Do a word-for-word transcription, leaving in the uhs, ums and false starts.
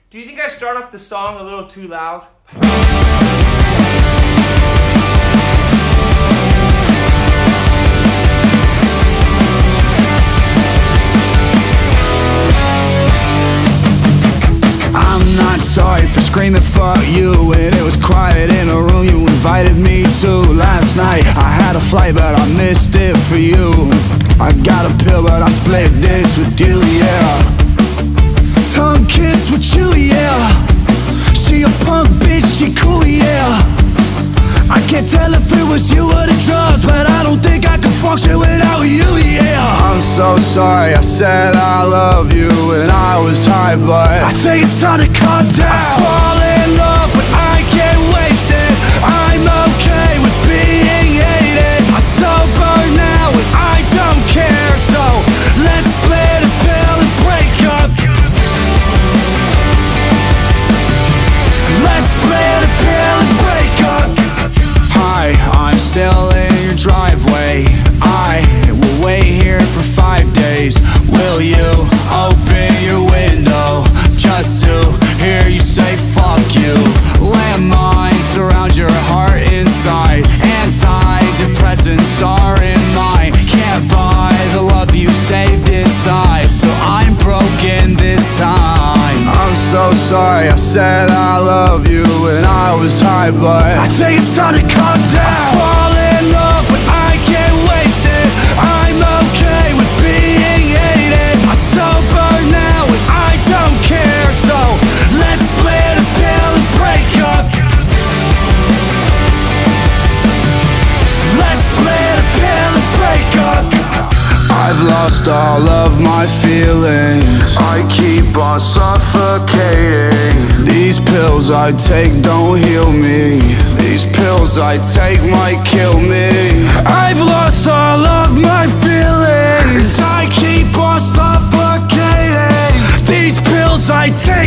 Do you think I start off the song a little too loud? I'm not sorry for screaming fuck you when it was quiet in a room you invited me to. Last night I had a flight but I missed it for you. I got a pill but I split this with you, yeah. Tongue kiss with you, yeah. She a punk bitch, she cool, yeah. I can't tell if it was you or the drugs, but I don't think I can function without you, yeah. I'm so sorry, I said I love you when I was high, but I think it's time to calm down. I fall in love when I get wasted. I'm okay with being hated. I'm sober now and I don't care, so let's split a pill and break up. Let's split a pill and break up. Hi, I'm still in your driveway. I will wait here for five days. Will you open your window just to hear you say fuck you? Landmines surround your heart inside. Antidepressants are in mine. Can't buy the love you saved inside, so I'm broken this time. I'm so sorry, I said I love you when I was high, but I think it's time to calm down. I fall in love when I get wasted. I'm okay with being hated. I'm sober now and I don't care, so let's split a pill and break up. Let's split a pill and break up. I've lost all of my feelings. I keep on suffocating. These pills I take don't heal me. These pills I take might kill me. I've lost all of my feelings. I keep on suffocating. These pills I take